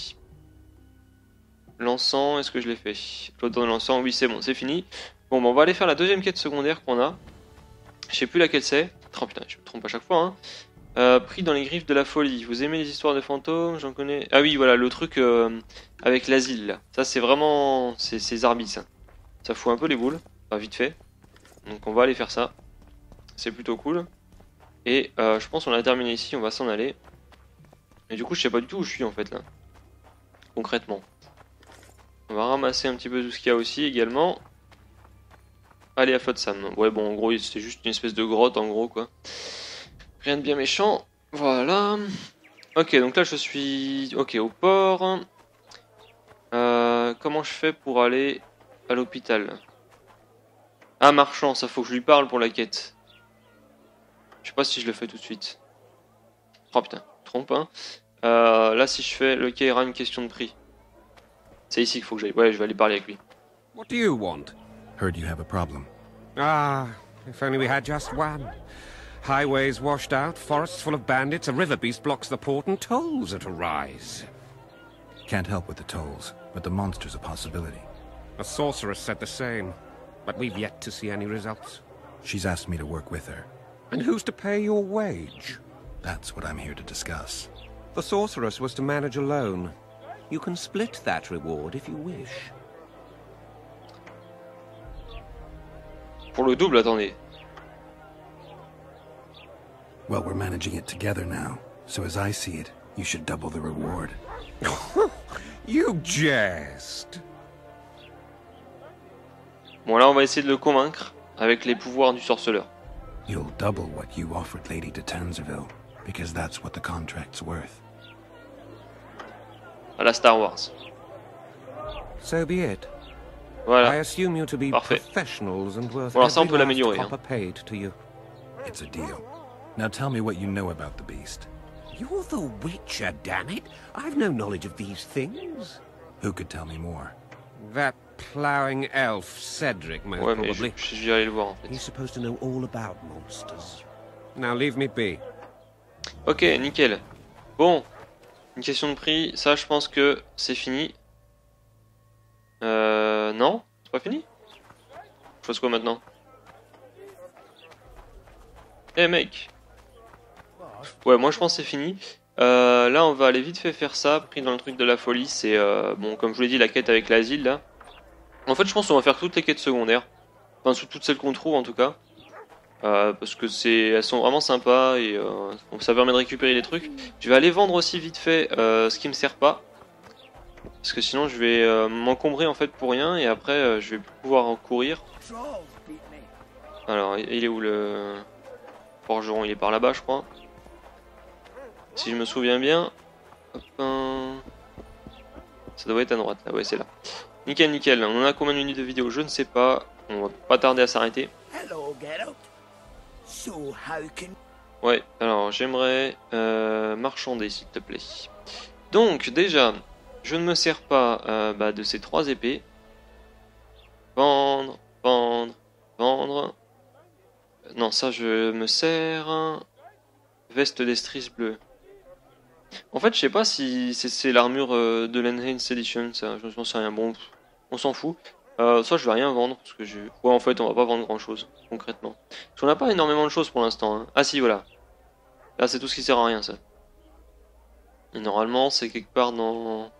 S1: L'encens, est-ce que je l'ai fait? L'odeur de l'encens, oui, c'est bon, c'est fini. Bon, bah, on va aller faire la deuxième quête secondaire qu'on a. Je sais plus laquelle c'est. Oh putain, je me trompe à chaque fois. Hein. Euh, pris dans les griffes de la folie. Vous aimez les histoires de fantômes? J'en connais. Ah oui, voilà, le truc euh, avec l'asile là. Ça, c'est vraiment. C'est Zarbis. Ça. ça fout un peu les boules. Enfin, vite fait. Donc, on va aller faire ça. C'est plutôt cool. Et euh, je pense qu'on a terminé ici. On va s'en aller. Et du coup, je sais pas du tout où je suis en fait là. Concrètement. On va ramasser un petit peu tout ce qu'il y a aussi également. Allez à Flotsam. Ouais, bon, en gros, c'est juste une espèce de grotte en gros quoi. Rien de bien méchant. Voilà. Ok, donc là je suis. Ok, au port. Euh, comment je fais pour aller à l'hôpital? Ah, marchand, ça faut que je lui parle pour la quête. Je sais pas si je le fais tout de suite. Oh putain, trompe hein. Euh, là si je fais le Kairan, une question de prix. C'est ici qu'il faut que j'aille. Ouais, je vais aller parler avec lui.
S10: What do you want?
S3: Heard you have a problem.
S10: Ah, if only we had just one. Highways washed out, forests full of bandits, a river beast blocks the port, and tolls at a rise.
S3: Can't help with the tolls, but the monster's a possibility.
S10: A sorceress said the same, but we've yet to see any results.
S3: She's asked me to work with her.
S10: And who's to pay your wage?
S3: That's what I'm here to discuss.
S10: The sorceress was to manage alone. You can split that reward if you wish.
S1: Pour le double, attendez.
S3: Well, we're managing it together now, so as I see it, you should double the reward.
S10: You jest.
S1: Bon, là, on va essayer de le convaincre avec les pouvoirs du sorceleur.
S3: You'll double what you offered Lady de Tanzaville, because that's what the contract's worth.
S1: À la Star Wars.
S10: So be it.
S1: Voilà.
S10: I assume you to be
S1: Parfait.
S10: professionals and worth
S1: Bon, alors ça, on
S10: every
S1: peut
S10: last
S1: l'améliorer. Hein.
S10: copper paid to you.
S3: It's a deal. Now tell me what you know about the beast.
S10: You're the Witcher, damn it! I've no knowledge of these things.
S3: Who could tell me more?
S10: That ploughing elf, Cedric, most
S1: Ouais, mais
S10: probably.
S1: je, je vais aller le voir en fait.
S10: He's supposed to know all about monsters. Now leave me be.
S1: Ok, nickel. Bon, une question de prix, ça je pense que c'est fini. Euh... Non, c'est pas fini. Je fasse quoi maintenant? Eh hey, mec. Ouais, moi je pense que c'est fini. Euh, là on va aller vite fait faire ça, pris dans le truc de la folie, c'est euh, bon comme je vous l'ai dit la quête avec l'asile là. En fait je pense qu'on va faire toutes les quêtes secondaires, enfin toutes celles qu'on trouve en tout cas, euh, parce que c'est, elles sont vraiment sympas et euh, donc ça permet de récupérer des trucs. Je vais aller vendre aussi vite fait euh, ce qui me sert pas, parce que sinon je vais euh, m'encombrer en fait pour rien et après euh, je vais plus pouvoir en courir. Alors il est où le forgeron? Il est par là-bas je crois. Si je me souviens bien, hop, un... ça doit être à droite, là, ouais c'est là. Nickel, nickel, on en a combien de minutes de vidéo? Je ne sais pas, on va pas tarder à s'arrêter. Ouais, alors j'aimerais euh, marchander s'il te plaît. Donc déjà, je ne me sers pas euh, bah, de ces trois épées. Vendre, vendre, vendre. Non, ça je me sers. Veste d'estrise bleue. En fait, je sais pas si c'est l'armure euh, de l'Enhanced Edition, ça, je n'en sais rien. Bon, on s'en fout. Euh, ça, je vais rien vendre, parce que je... Ouais, en fait, on va pas vendre grand-chose, concrètement. Parce qu'on n'a pas énormément de choses pour l'instant. Hein. Ah si, voilà. Là, c'est tout ce qui sert à rien, ça. Et normalement, c'est quelque part dans...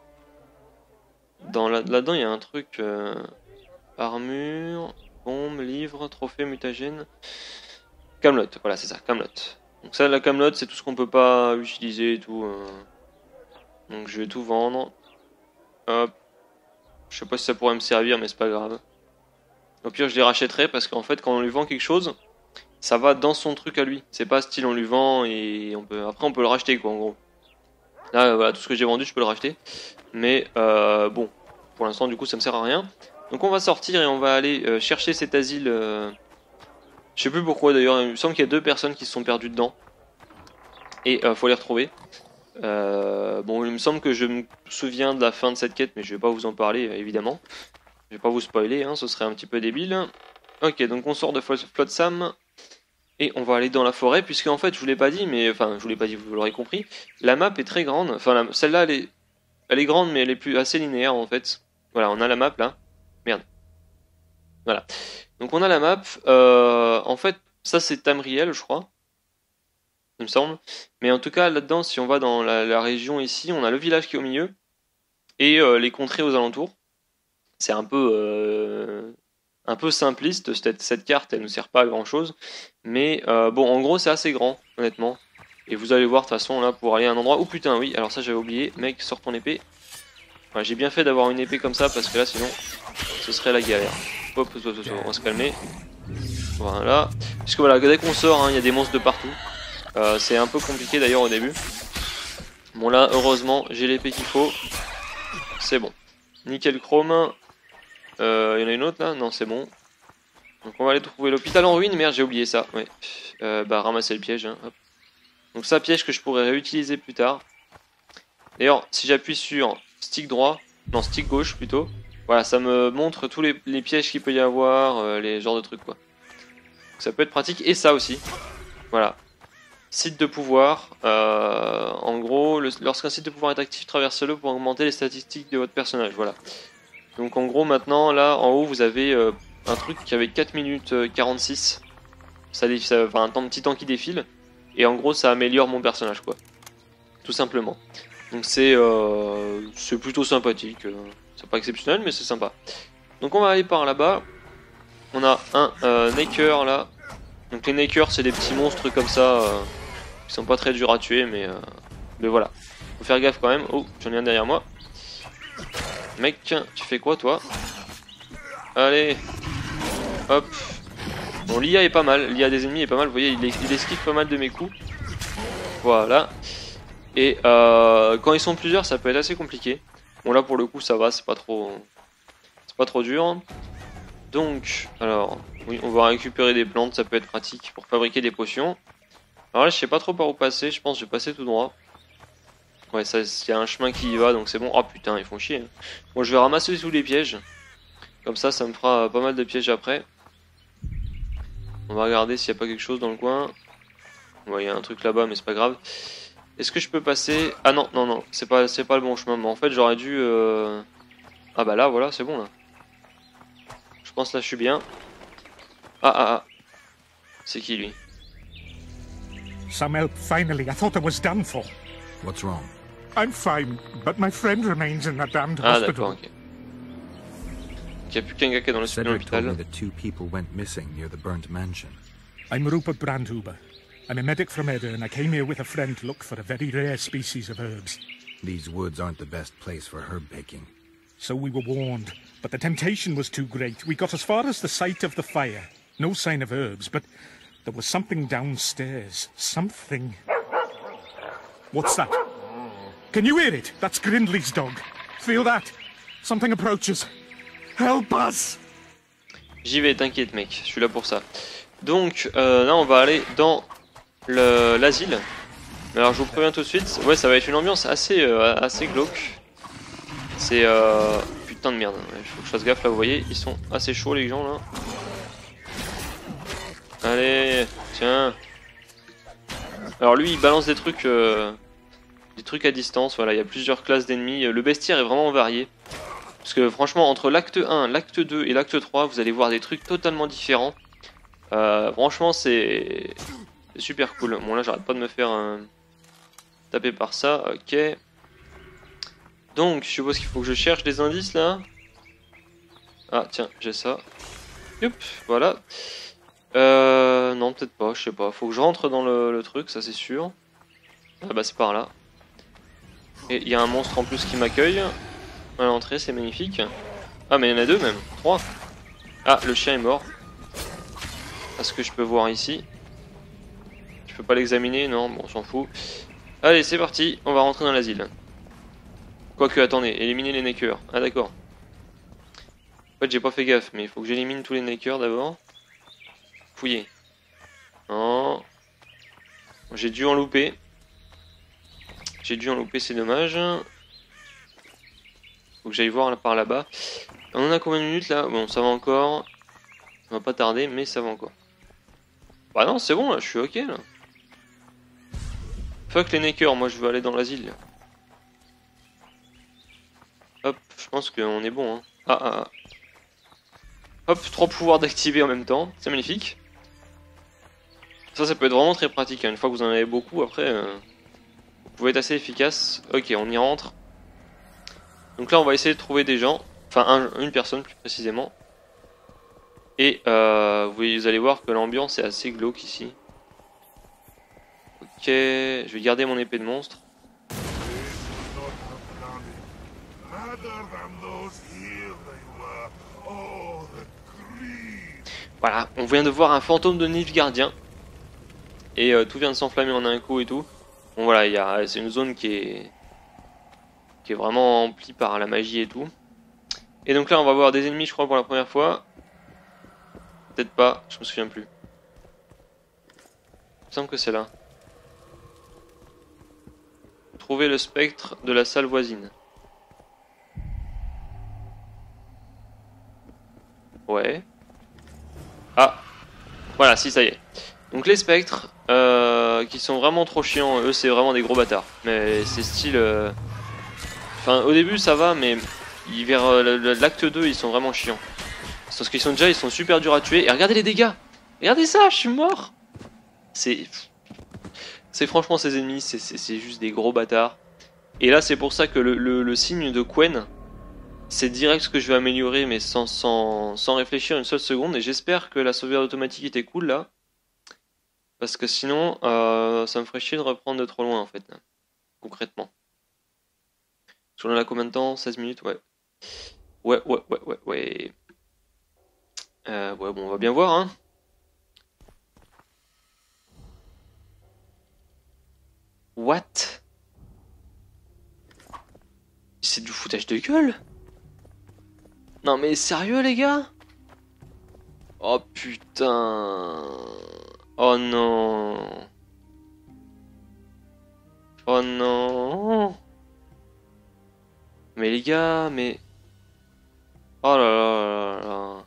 S1: dans la... Là-dedans, il y a un truc... Euh... Armure, bombe, livre, trophée, mutagène... Camelot, voilà, c'est ça, Camelot. Donc ça, la camelote, c'est tout ce qu'on peut pas utiliser et tout. Euh... Donc je vais tout vendre. Hop. Je sais pas si ça pourrait me servir, mais c'est pas grave. Au pire, je les rachèterai parce qu'en fait, quand on lui vend quelque chose, ça va dans son truc à lui. C'est pas style on lui vend et on peut. Après, on peut le racheter quoi, en gros. Là, voilà, tout ce que j'ai vendu, je peux le racheter. Mais euh, bon, pour l'instant, du coup, ça me sert à rien. Donc on va sortir et on va aller euh, chercher cet asile. Euh... Je sais plus pourquoi d'ailleurs, il me semble qu'il y a deux personnes qui se sont perdues dedans. Et euh, faut les retrouver. Euh, bon, il me semble que je me souviens de la fin de cette quête, mais je vais pas vous en parler évidemment. Je vais pas vous spoiler, hein, ce serait un petit peu débile. Ok, donc on sort de Flotsam. Et on va aller dans la forêt, puisque en fait, je vous l'ai pas dit, mais enfin, je vous l'ai pas dit, vous l'aurez compris. La map est très grande. Enfin, celle-là, elle est, elle est grande, mais elle est plus assez linéaire en fait. Voilà, on a la map là. Merde. Voilà. Donc on a la map, euh, en fait ça c'est Tamriel je crois, il me semble, mais en tout cas là-dedans si on va dans la, la région ici, on a le village qui est au milieu, et euh, les contrées aux alentours. C'est un peu euh, un peu simpliste cette, cette carte, elle ne sert pas à grand chose, mais euh, bon en gros c'est assez grand honnêtement, et vous allez voir de toute façon là pour aller à un endroit, oh putain oui, alors ça j'avais oublié, mec sors ton épée. Ouais, j'ai bien fait d'avoir une épée comme ça parce que là sinon ce serait la galère. Hop, hop, hop, hop, on va se calmer. Voilà. Puisque voilà, dès qu'on sort, il hein, y a des monstres de partout. Euh, c'est un peu compliqué d'ailleurs au début. Bon là, heureusement, j'ai l'épée qu'il faut. C'est bon. Nickel chrome. Il euh, y en a une autre là? Non, c'est bon. Donc on va aller trouver l'hôpital en ruine. Merde, j'ai oublié ça. Ouais. Euh, bah ramasser le piège. Hein. Hop. Donc ça, piège que je pourrais réutiliser plus tard. D'ailleurs, si j'appuie sur stick droit, non stick gauche plutôt, voilà, ça me montre tous les, les pièges qu'il peut y avoir, euh, les genres de trucs quoi. Donc, ça peut être pratique. Et ça aussi. Voilà. Site de pouvoir. Euh, en gros, lorsqu'un site de pouvoir est actif, traversez-le pour augmenter les statistiques de votre personnage. Voilà. Donc en gros, maintenant, là, en haut, vous avez euh, un truc qui avait quatre minutes quarante-six. Ça, ça enfin, un temps, petit temps qui défile. Et en gros, ça améliore mon personnage, quoi. Tout simplement. Donc c'est euh, c'est plutôt sympathique. C'est pas exceptionnel, mais c'est sympa. Donc on va aller par là-bas. On a un euh, Naker, là. Donc les Nakers, c'est des petits monstres comme ça. Euh, qui sont pas très durs à tuer, mais, euh, mais voilà. Faut faire gaffe quand même. Oh, j'en ai un derrière moi. Mec, tu fais quoi, toi? Allez. Hop. Bon, l'I A est pas mal. L'I A des ennemis est pas mal. Vous voyez, il, il esquive pas mal de mes coups. Voilà. Et euh, quand ils sont plusieurs, ça peut être assez compliqué. Bon, là, pour le coup, ça va. C'est pas trop... C'est pas trop dur. Donc, alors... Oui, on va récupérer des plantes. Ça peut être pratique pour fabriquer des potions. Alors là, je sais pas trop par où passer. Je pense que je vais passer tout droit. Ouais, ça, il y a un chemin qui y va, donc c'est bon. Oh putain, ils font chier. Hein. Bon, je vais ramasser tous les pièges. Comme ça, ça me fera pas mal de pièges après. On va regarder s'il n'y a pas quelque chose dans le coin. Ouais, il y a un truc là-bas, mais c'est pas grave. Est-ce que je peux passer... Ah non, non, non, c'est pas, c'est pas le bon chemin. Mais en fait, j'aurais dû... Euh... Ah bah là, voilà, c'est bon, là. Je pense là, je suis bien. Ah, ah, ah. C'est qui, lui?
S13: Some help, finally. I thought I was done for.
S3: What's wrong?
S13: I'm fine, but my friend remains in that damned
S1: ah,
S13: hospital.
S1: Ok. Il n'y a plus qu'un gars qui est dans l'hôpital.
S3: Told me that two people went missing near the burnt mansion.
S13: I'm Rupert Brandhuber. I'm a medic from Edda, and I came here with a friend to look for a very rare species of herbs.
S3: These woods aren't the best place for herb baking.
S13: So we were warned, but the temptation was too great. We got as far as the site of the fire. No sign of herbs, but there was something downstairs. Something... What's that? Can you hear it? That's Grindley's dog. Feel that? Something approaches. Help us!
S1: J'y vais, t'inquiète mec, je suis là pour ça. Donc euh, là on va aller dans l'asile. Alors je vous préviens tout de suite, ouais ça va être une ambiance assez, euh, assez glauque. C'est euh... putain de merde, il faut que je fasse gaffe là, vous voyez, ils sont assez chauds les gens là. Allez, tiens. Alors lui il balance des trucs euh, des trucs à distance, voilà, il y a plusieurs classes d'ennemis. Le bestiaire est vraiment varié. Parce que franchement entre l'acte un, l'acte deux et l'acte trois, vous allez voir des trucs totalement différents. Euh, franchement c'est super cool. Bon là j'arrête pas de me faire euh, taper par ça, ok. Donc je suppose qu'il faut que je cherche des indices là. Ah tiens, j'ai ça. Hop, voilà. Euh, non peut-être pas, je sais pas. Faut que je rentre dans le, le truc, ça c'est sûr. Ah bah c'est par là. Et il y a un monstre en plus qui m'accueille. À l'entrée, c'est magnifique. Ah mais il y en a deux même, trois. Ah le chien est mort. À ce que je peux voir ici. Je peux pas l'examiner, non, bon on s'en fout. Allez c'est parti, on va rentrer dans l'asile. Quoique attendez, éliminer les Nakers. Ah d'accord. En fait j'ai pas fait gaffe, mais il faut que j'élimine tous les Nakers d'abord. Fouiller. Non. J'ai dû en louper. J'ai dû en louper, c'est dommage. Faut que j'aille voir là, par là-bas. On en a combien de minutes là? Bon, ça va encore. On va pas tarder, mais ça va encore. Bah non, c'est bon là, je suis ok là. Fuck les Nakers, moi je veux aller dans l'asile. Hop, je pense qu'on est bon. Hein. Ah ah ah. Hop, trois pouvoirs d'activer en même temps, c'est magnifique. Ça, ça peut être vraiment très pratique. Hein. Une fois que vous en avez beaucoup, après, euh, vous pouvez être assez efficace. Ok, on y rentre. Donc là on va essayer de trouver des gens, enfin un, une personne plus précisément. Et euh, vous allez voir que l'ambiance est assez glauque ici. Ok, je vais garder mon épée de monstre. Voilà, on vient de voir un fantôme de Nilfgaardien. Et euh, tout vient de s'enflammer en un coup et tout. Bon voilà, c'est une zone qui est... qui est vraiment rempli par la magie et tout. Et donc là on va voir des ennemis je crois pour la première fois. Peut-être pas, je me souviens plus. Il me semble que c'est là. Trouver le spectre de la salle voisine. Ouais. Ah. Voilà, si, ça y est. Donc les spectres, euh, qui sont vraiment trop chiants, eux c'est vraiment des gros bâtards. Mais c'est style... Euh... Enfin, au début ça va, mais vers euh, l'acte deux, ils sont vraiment chiants. Parce qu'ils sont déjà, ils sont super durs à tuer. Et regardez les dégâts. Regardez ça, je suis mort. C'est... C'est franchement ces ennemis, c'est juste des gros bâtards. Et là c'est pour ça que le, le, le signe de Quen, c'est direct ce que je vais améliorer, mais sans, sans, sans réfléchir une seule seconde. Et j'espère que la sauvegarde automatique était cool là. Parce que sinon, euh, ça me ferait chier de reprendre de trop loin en fait. Concrètement. On en a combien de temps? seize minutes, ouais. Ouais, ouais, ouais, ouais, ouais. Euh, ouais, bon, on va bien voir, hein. What? C'est du foutage de gueule? Non mais sérieux les gars? Oh putain. Oh non. Oh non. Mais les gars, mais... Oh là là là là.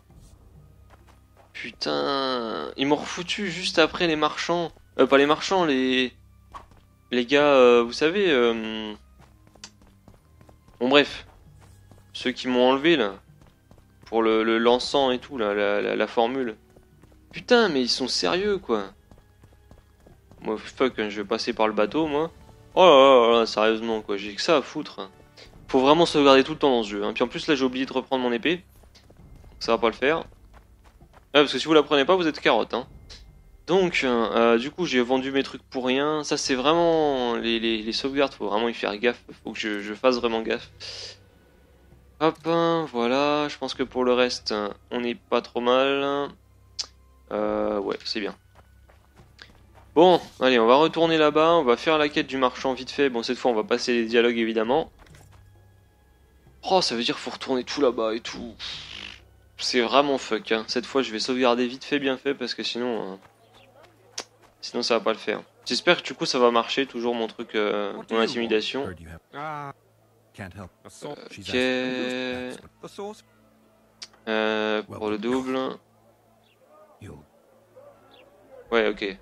S1: Putain. Ils m'ont refoutu juste après les marchands. Euh, pas les marchands, les... Les gars, euh, vous savez... Euh... Bon bref. Ceux qui m'ont enlevé là. Pour le, le l'encens et tout, là, la, la, la formule. Putain, mais ils sont sérieux quoi. Moi, fuck, hein, je vais passer par le bateau, moi. Oh là là là, là sérieusement quoi, j'ai que ça à foutre. Faut vraiment sauvegarder tout le temps dans ce jeu. Hein. Puis en plus là j'ai oublié de reprendre mon épée. Ça va pas le faire. Ah, parce que si vous la prenez pas vous êtes carotte. Hein. Donc euh, du coup j'ai vendu mes trucs pour rien. Ça c'est vraiment... Les, les, les sauvegardes, faut vraiment y faire gaffe. Faut que je, je fasse vraiment gaffe. Hop, hein, voilà. Je pense que pour le reste on n'est pas trop mal. Euh, ouais c'est bien. Bon, allez on va retourner là-bas. On va faire la quête du marchand vite fait. Bon cette fois on va passer les dialogues évidemment. Oh, ça veut dire qu'il faut retourner tout là-bas et tout. C'est vraiment fuck. Hein. Cette fois, je vais sauvegarder vite fait, bien fait, parce que sinon... Euh... Sinon, ça va pas le faire. J'espère que du coup, ça va marcher, toujours mon truc, euh, mon intimidation. Ok... Euh, pour le double... Ouais, ok.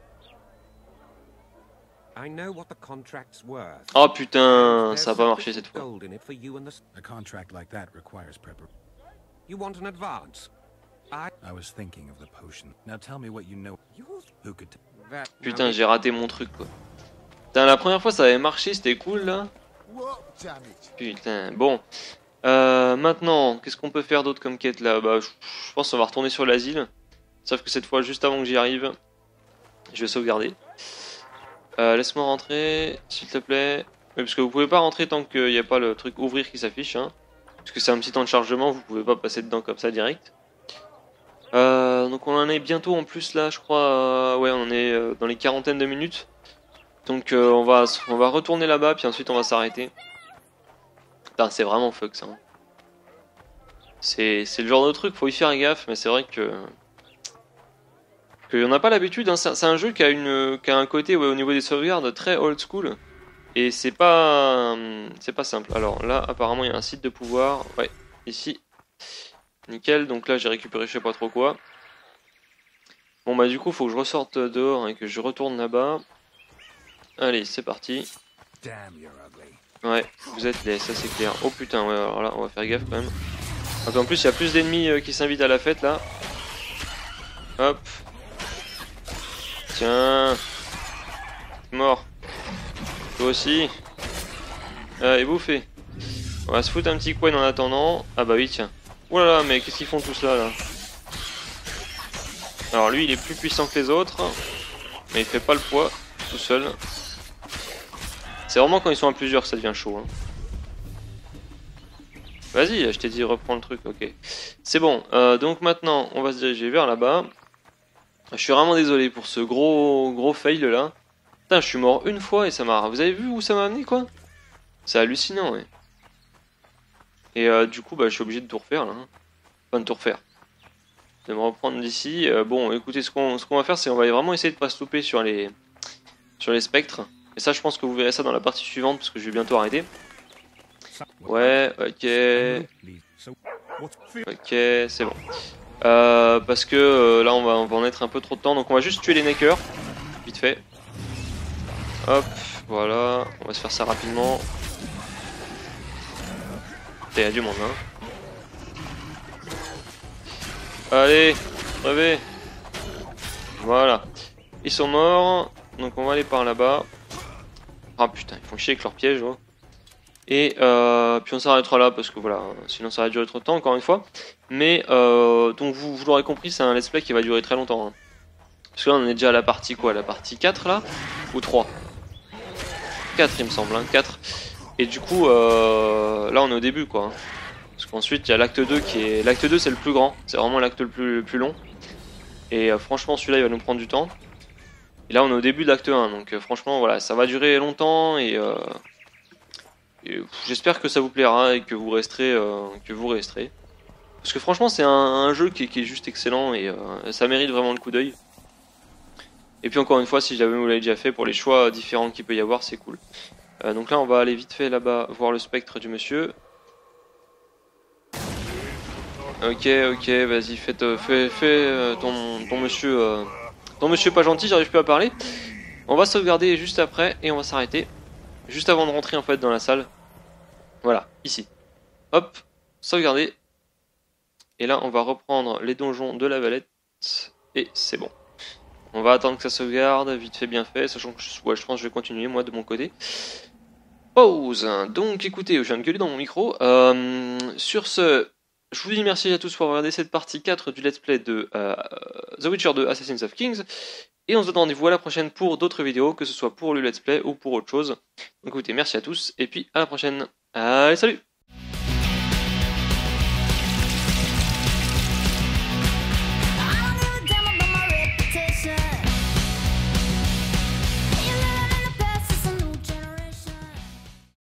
S1: Oh putain, ça a pas marché cette fois.
S3: A contract like that requires preparation.
S10: You want an advance? I
S3: I was thinking of the potion. Now tell me what you know. Who could
S1: Putain, j'ai raté mon truc quoi. Putain, la première fois ça avait marché, c'était cool là. Putain, bon. Euh, maintenant, qu'est-ce qu'on peut faire d'autre comme quête là? Bah, je, je pense qu'on va retourner sur l'asile. Sauf que cette fois, juste avant que j'y arrive, je vais sauvegarder. Euh, Laisse-moi rentrer, s'il te plaît. Oui, parce que vous pouvez pas rentrer tant qu'il n'y a pas le truc ouvrir qui s'affiche. Hein. Parce que c'est un petit temps de chargement, vous pouvez pas passer dedans comme ça direct. Euh, donc on en est bientôt en plus là, je crois. Euh, ouais, on est euh, dans les quarantaines de minutes. Donc euh, on, va, on va retourner là-bas, puis ensuite on va s'arrêter. Putain, c'est vraiment fuck ça. Hein. C'est le genre de truc, faut y faire gaffe, mais c'est vrai que... qu'on n'a pas l'habitude, hein. C'est un jeu qui a, une, qui a un côté ouais, au niveau des sauvegardes très old school. Et c'est pas, c'est pas simple. Alors là, apparemment, il y a un site de pouvoir. Ouais, ici. Nickel, donc là, j'ai récupéré je sais pas trop quoi. Bon bah du coup, faut que je ressorte dehors et que je retourne là-bas. Allez, c'est parti. Ouais, vous êtes laid, ça c'est clair. Oh putain, ouais, alors là, on va faire gaffe quand même. Donc, en plus, il y a plus d'ennemis euh, qui s'invitent à la fête là. Hop. Tiens. Mort. Toi aussi. Allez, bouffez. On va se foutre un petit coin en attendant. Ah bah oui, tiens. Oh là là, mais qu'est-ce qu'ils font tous là, là? Alors lui, il est plus puissant que les autres. Mais il fait pas le poids, tout seul. C'est vraiment quand ils sont à plusieurs que ça devient chaud. Hein. Vas-y, je t'ai dit reprends le truc, ok. C'est bon, euh, donc maintenant, on va se diriger vers là-bas. Je suis vraiment désolé pour ce gros gros fail là. Putain, je suis mort une fois et ça m'a... Vous avez vu où ça m'a amené quoi? C'est hallucinant, ouais. Et euh, du coup, bah, je suis obligé de tout refaire là. Hein. Enfin, de tout refaire. de me reprendre d'ici. Euh, bon, écoutez, ce qu'on ce qu'on va faire, c'est on va vraiment essayer de pas se louper sur les sur les spectres. Et ça, je pense que vous verrez ça dans la partie suivante parce que je vais bientôt arrêter. Ouais, ok, ok, c'est bon. Euh, parce que euh, là, on va on va en être un peu trop de temps, donc on va juste tuer les neckers, vite fait. Hop, voilà, on va se faire ça rapidement. Il y a du monde, hein. Allez, crevez. Voilà. Ils sont morts. Donc on va aller par là-bas. Ah putain, ils font chier avec leur piège. Oh. Et euh, puis on s'arrêtera là parce que voilà, sinon ça va durer trop de temps encore une fois. Mais euh, donc vous, vous l'aurez compris, c'est un let's play qui va durer très longtemps. Hein. Parce que là on est déjà à la partie quoi? La partie quatre là? Ou trois? quatre il me semble, hein, quatre. Et du coup, euh, là on est au début quoi. Parce qu'ensuite il y a l'acte deux qui est... L'acte deux c'est le plus grand, c'est vraiment l'acte le plus, le plus long. Et euh, franchement celui-là il va nous prendre du temps. Et là on est au début de l'acte un, donc euh, franchement voilà, ça va durer longtemps et... Euh... J'espère que ça vous plaira et que vous resterez, euh, que vous resterez. Parce que franchement c'est un, un jeu qui, qui est juste excellent et euh, ça mérite vraiment le coup d'œil. Et puis encore une fois, si jamais vous l'avez déjà fait, pour les choix différents qu'il peut y avoir, c'est cool. Euh, donc là on va aller vite fait là-bas voir le spectre du monsieur. Ok, ok, vas-y, fais, fais, fais ton, ton monsieur euh, ton monsieur pas gentil, j'arrive plus à parler. On va sauvegarder juste après et on va s'arrêter. Juste avant de rentrer en fait dans la salle. Voilà, ici. Hop, sauvegarder. Et là on va reprendre les donjons de la Valette. Et c'est bon. On va attendre que ça sauvegarde, vite fait bien fait, sachant que je, ouais, je pense que je vais continuer moi de mon côté. Pause. Donc écoutez, je viens de gueuler dans mon micro. Euh, sur ce, je vous dis merci à tous pour avoir regardé cette partie quatre du let's play de euh, The Witcher deux Assassins of Kings. Et on se donne rendez-vous à la prochaine pour d'autres vidéos, que ce soit pour le let's play ou pour autre chose. Donc écoutez, merci à tous, et puis à la prochaine. Allez, salut!